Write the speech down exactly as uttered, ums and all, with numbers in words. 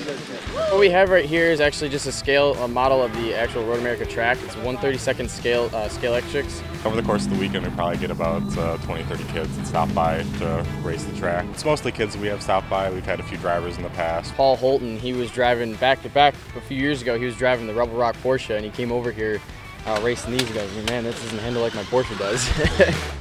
What we have right here is actually just a scale, a model of the actual Road America track. It's one thirty-second scale, uh, scale electrics. Over the course of the weekend, we probably get about uh, twenty, thirty kids that stop by to race the track. It's mostly kids that we have stopped by. We've had a few drivers in the past. Paul Holton, he was driving back to back a few years ago. He was driving the Rebel Rock Porsche, and he came over here uh, racing these. He goes, man, this doesn't handle like my Porsche does.